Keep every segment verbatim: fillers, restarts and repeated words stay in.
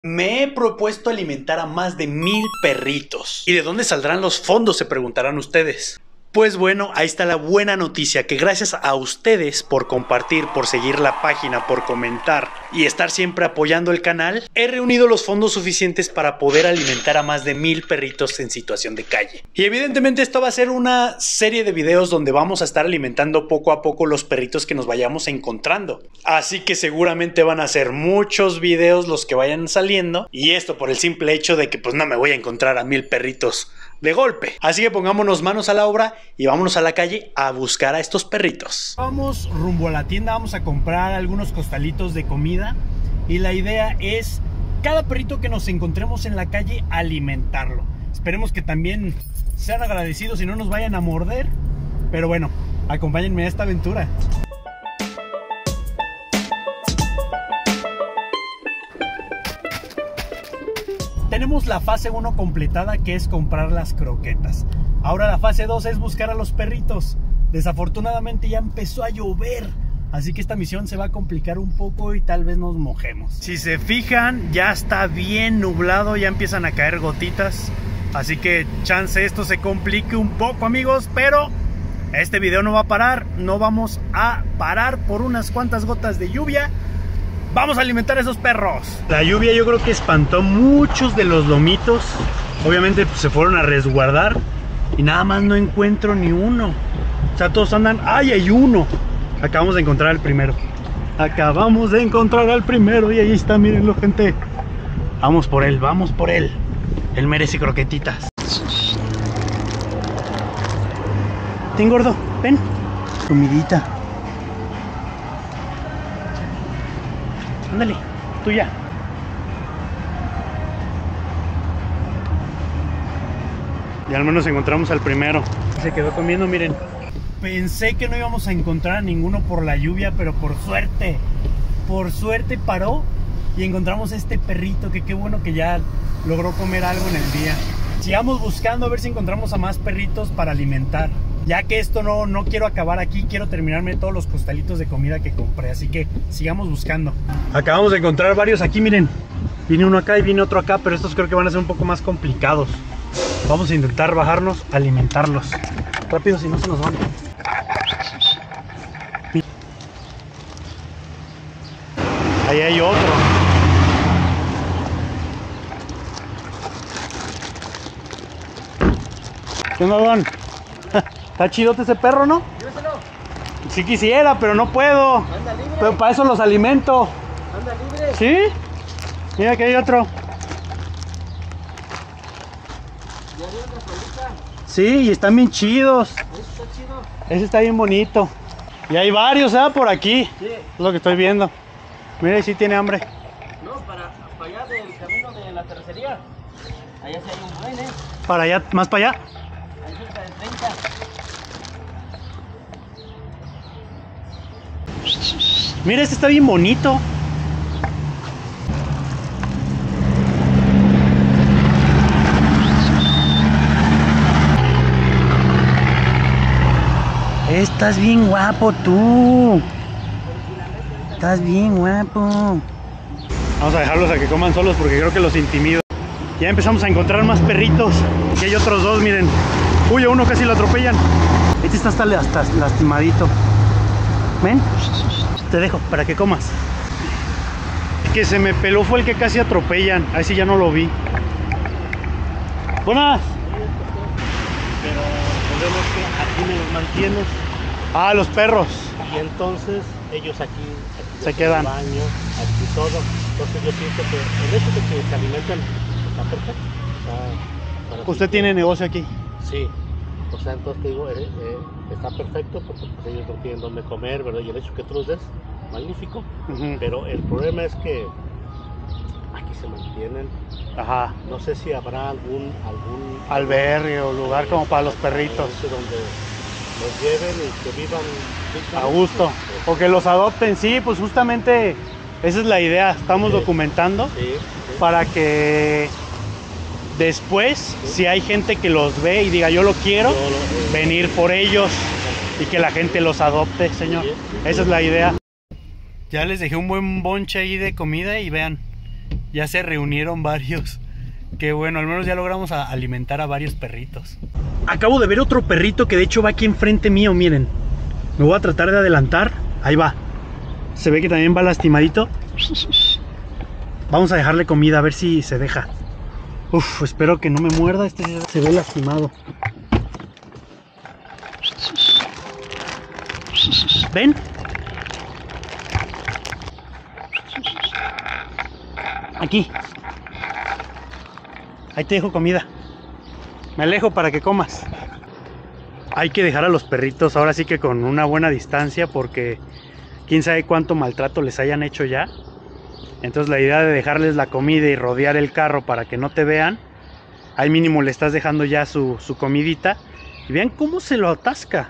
Me he propuesto alimentar a más de mil perritos. ¿Y de dónde saldrán los fondos?, se preguntarán ustedes. Pues bueno, ahí está la buena noticia, que gracias a ustedes por compartir, por seguir la página, por comentar y estar siempre apoyando el canal, he reunido los fondos suficientes para poder alimentar a más de mil perritos en situación de calle. Y evidentemente esto va a ser una serie de videos donde vamos a estar alimentando poco a poco los perritos que nos vayamos encontrando. Así que seguramente van a ser muchos videos los que vayan saliendo, y esto por el simple hecho de que pues no me voy a encontrar a mil perritos de golpe. Así que pongámonos manos a la obra y vámonos a la calle a buscar a estos perritos. Vamos rumbo a la tienda, vamos a comprar algunos costalitos de comida y la idea es cada perrito que nos encontremos en la calle alimentarlo. Esperemos que también sean agradecidos y no nos vayan a morder, pero bueno, acompáñenme a esta aventura. Tenemos la fase uno completada, que es comprar las croquetas. Ahora la fase dos es buscar a los perritos. Desafortunadamente ya empezó a llover, así que esta misión se va a complicar un poco y tal vez nos mojemos. Si se fijan, ya está bien nublado, ya empiezan a caer gotitas, así que chance esto se complique un poco, amigos, pero este video no va a parar, no vamos a parar por unas cuantas gotas de lluvia. Vamos a alimentar a esos perros. La lluvia yo creo que espantó muchos de los lomitos. Obviamente pues, se fueron a resguardar y nada más no encuentro ni uno. O sea, todos andan. ¡Ay, hay uno! Acabamos de encontrar al primero. Acabamos de encontrar al primero y ahí está, mírenlo, gente. Vamos por él, vamos por él. Él merece croquetitas. Ten, gordo, ven. Comidita. Ándale, tuya. Y al menos encontramos al primero. Se quedó comiendo, miren. Pensé que no íbamos a encontrar a ninguno por la lluvia, pero por suerte, por suerte paró y encontramos a este perrito, que qué bueno que ya logró comer algo en el día. Sigamos buscando a ver si encontramos a más perritos para alimentar. Ya que esto no, no quiero acabar aquí, quiero terminarme todos los costalitos de comida que compré, así que sigamos buscando. Acabamos de encontrar varios aquí, miren. Viene uno acá y viene otro acá, pero estos creo que van a ser un poco más complicados. Vamos a intentar bajarnos, alimentarlos. Rápido, si no se nos van. Ahí hay otro. ¿Qué onda, Don? Está chidote ese perro, ¿no? Lléveselo. Sí quisiera, pero no puedo. Anda libre. Pero para eso los alimento. Anda libre. ¿Sí? Mira que hay otro. ¿Ya vieron la solita? Sí, y están bien chidos. Ese está chido. Ese está bien bonito. Y hay varios, ¿eh? Por aquí. Sí. Es lo que estoy viendo. Mira, y sí tiene hambre. No, para, para allá del camino de la terracería. Allá sí hay un buen, ¿eh? Para allá, más para allá. Ahí cerca de treinta. Mira, este está bien bonito. Estás bien guapo tú. Estás bien guapo. Vamos a dejarlos a que coman solos porque creo que los intimido. Ya empezamos a encontrar más perritos. Aquí hay otros dos, miren. Uy, a uno casi lo atropellan. Este está hasta, hasta lastimadito. ¿Ven? Te dejo para que comas. El que se me peló fue el que casi atropellan. Ahí sí ya no lo vi. Buenas. Pero podemos que aquí me los mantienen. Ah, los perros. Y entonces ellos aquí, aquí se quedan. Baño, aquí todo. Entonces yo pienso que el hecho de que se alimenten está perfecto. Está, ¿usted tiene negocio aquí? Sí. O sea, entonces te digo, eh, eh, está perfecto porque pues, ellos no tienen dónde comer, ¿verdad? Y el hecho que tú los des, magnífico. Uh-huh. Pero el problema es que aquí se mantienen. Ajá. No sé si habrá algún algún albergue o lugar como para los perritos donde los lleven y que vivan a gusto, o que los adopten. Sí, pues justamente esa es la idea. Estamos sí. documentando sí, sí. para que después, sí. si hay gente que los ve y diga yo lo quiero, yo lo, eh, venir por ellos y que la gente los adopte, señor. Sí, sí, esa sí. es la idea. Ya les dejé un buen bonche ahí de comida y vean, Ya se reunieron varios. Que bueno, al menos ya logramos a alimentar a varios perritos. Acabo de ver otro perrito que de hecho va aquí enfrente mío, miren. Me voy a tratar de adelantar. Ahí va. Se ve que también va lastimadito. Vamos a dejarle comida a ver si se deja. Uf, espero que no me muerda. Este se ve lastimado. ¿Ven? Aquí. Ahí te dejo comida. Me alejo para que comas. Hay que dejar a los perritos ahora sí que con una buena distancia, porque quién sabe cuánto maltrato les hayan hecho ya. Entonces la idea de dejarles la comida y rodear el carro para que no te vean, al mínimo le estás dejando ya su, su comidita. Y vean cómo se lo atasca.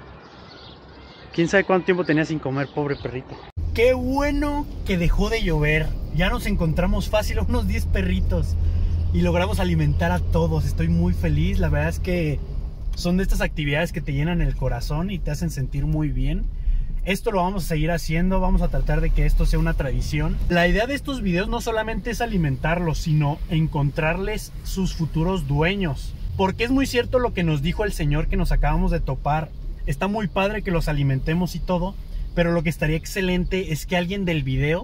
Quién sabe cuánto tiempo tenía sin comer, pobre perrito. Qué bueno que dejó de llover. Ya nos encontramos fácil a unos diez perritos y logramos alimentar a todos. Estoy muy feliz. La verdad es que son de estas actividades que te llenan el corazón y te hacen sentir muy bien. Esto lo vamos a seguir haciendo, vamos a tratar de que esto sea una tradición. La idea de estos videos no solamente es alimentarlos, sino encontrarles sus futuros dueños. Porque es muy cierto lo que nos dijo el señor que nos acabamos de topar. Está muy padre que los alimentemos y todo, pero lo que estaría excelente es que alguien del video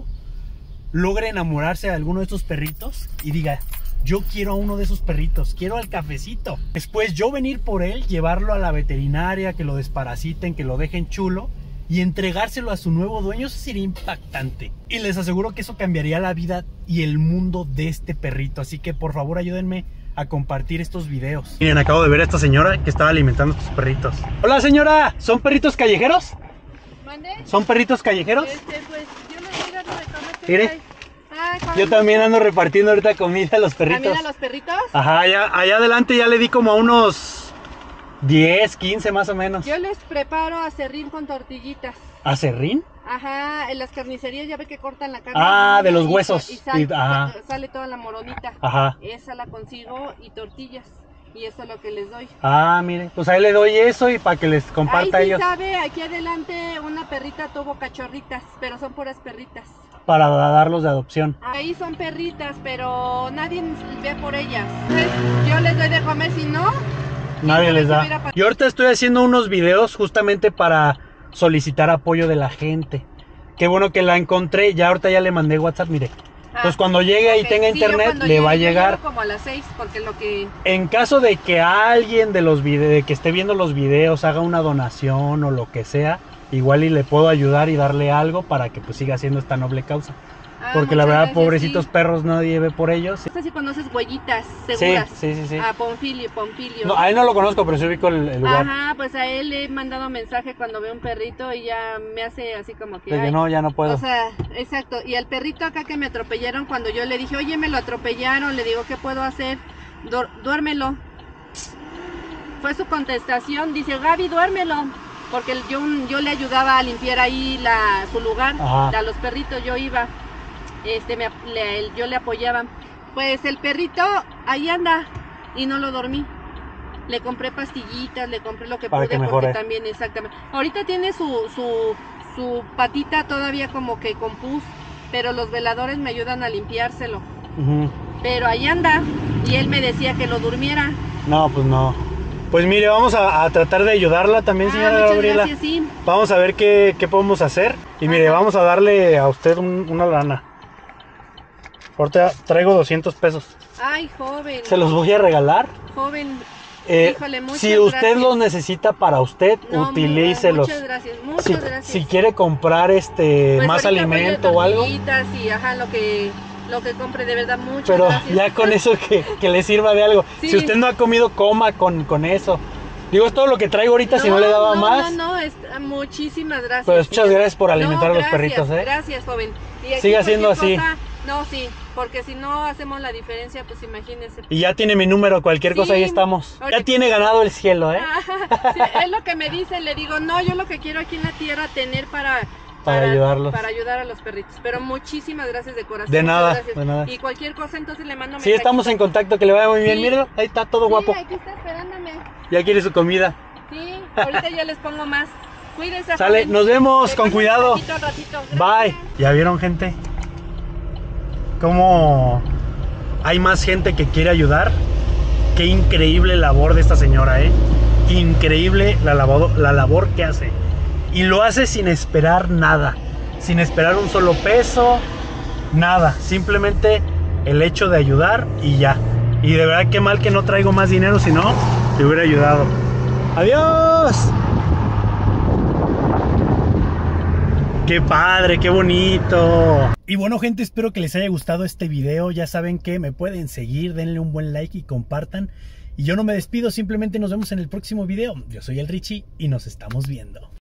logre enamorarse de alguno de estos perritos y diga: yo quiero a uno de esos perritos, quiero al Cafecito. Después yo venir por él, llevarlo a la veterinaria, que lo desparasiten, que lo dejen chulo y entregárselo a su nuevo dueño. Eso sería impactante. Y les aseguro que eso cambiaría la vida y el mundo de este perrito. Así que por favor ayúdenme a compartir estos videos. Miren, acabo de ver a esta señora que estaba alimentando a estos perritos. Hola señora, ¿son perritos callejeros? ¿Mande? ¿Son perritos callejeros? Este, pues yo no sé, no reconozco. Mire, ah, yo también ando repartiendo ahorita comida a los perritos. ¿También a los perritos? Ajá, allá, allá adelante ya le di como a unos diez, quince más o menos. Yo les preparo aserrín con tortillitas. ¿Aserrín? Ajá, en las carnicerías ya ve que cortan la carne. Ah, de los y, huesos. Y, sal, y ajá. sale toda la moronita. Ajá. Esa la consigo y tortillas. Y eso es lo que les doy. Ah, mire, pues ahí le doy eso y para que les comparta ahí a sí ellos. Sabe, aquí adelante una perrita tuvo cachorritas, pero son puras perritas. Para darlos de adopción. Ahí son perritas, pero nadie ve por ellas. Entonces, yo les doy de comer, si no... nadie les da. Yo ahorita estoy haciendo unos videos justamente para solicitar apoyo de la gente. Qué bueno que la encontré. Ya ahorita ya le mandé WhatsApp, mire. Ah, pues cuando llegue okay. y tenga sí, internet le llegue, va a llegar. Como a las seis, porque lo que... En caso de que alguien de los videos, de que esté viendo los videos, haga una donación o lo que sea, igual y le puedo ayudar y darle algo para que pues siga haciendo esta noble causa. Ah, porque la verdad, gracias, pobrecitos sí. perros, nadie ve por ellos. No sé si conoces Huellitas Seguras. Sí, sí, sí, sí. A Pomfilio, Pomfilio. No, a él no lo conozco, pero sí ubico el, el lugar. Ajá, pues a él le he mandado mensaje cuando veo un perrito y ya me hace así como que... De que no, ya no puedo. O sea, exacto. Y al perrito acá que me atropellaron, cuando yo le dije, oye, me lo atropellaron, le digo, ¿qué puedo hacer? Du duérmelo. Fue su contestación, dice, Gaby, duérmelo. Porque yo, yo le ayudaba a limpiar ahí la, su lugar. Ajá. A los perritos yo iba. Este, me, le, yo le apoyaba. Pues el perrito ahí anda y no lo dormí. Le compré pastillitas, le compré lo que para pude que porque también exactamente. Ahorita tiene su, su, su patita todavía como que con pus, pero los veladores me ayudan a limpiárselo. Uh-huh. Pero ahí anda y él me decía que lo durmiera. No, pues no. Pues mire, vamos a, a tratar de ayudarla también, ah, señora Gabriela. Gracias, sí. Vamos a ver qué, qué podemos hacer. Y ajá, mire, vamos a darle a usted un, una lana. Ahorita traigo doscientos pesos. Ay, joven. Se los voy a regalar. Joven. Eh, Híjole, muchas si usted gracias. los necesita para usted, no, utilícelos. Muchas gracias, muchas si, gracias. Si quiere comprar este pues más alimento o algo. Y, ajá, lo que lo que compre, de verdad, muchas Pero gracias. ya con eso que, que le sirva de algo. Sí. Si usted no ha comido, coma con, con eso. Digo, es todo lo que traigo ahorita, no, si no le daba no, más. No, no, es, muchísimas gracias. Pues muchas gracias por alimentar no, gracias, a los perritos, ¿eh? Gracias, joven. Y siga haciendo así. Cosa, no, sí, porque si no hacemos la diferencia, pues imagínese. Y ya tiene mi número, cualquier sí, cosa, ahí estamos. Ya tiene ganado el cielo, ¿eh? Sí, es lo que me dicen, le digo, no, yo lo que quiero aquí en la tierra, tener para... Para, para ayudarlos. Para ayudar a los perritos. Pero muchísimas gracias de corazón. De nada, de nada. Y cualquier cosa, entonces le mando Sí, estamos en contacto, que le vaya muy bien. Sí. Mírenlo, ahí está todo sí, guapo. Aquí está esperándome. Ya quiere su comida. Sí, ahorita ya les pongo más. Cuídense. Sale, nos vemos, con cuidado. Ratito, ratito. Bye. ¿Ya vieron, gente? cómo hay más gente que quiere ayudar. Qué increíble labor de esta señora, ¿eh? Increíble la labor, la labor que hace. Y lo hace sin esperar nada, sin esperar un solo peso, nada. Simplemente el hecho de ayudar y ya. Y de verdad qué mal que no traigo más dinero, si no, te hubiera ayudado. ¡Adiós! ¡Qué padre, qué bonito! Y bueno, gente, espero que les haya gustado este video. Ya saben que me pueden seguir, denle un buen like y compartan. Y yo no me despido, simplemente nos vemos en el próximo video. Yo soy el Richie y nos estamos viendo.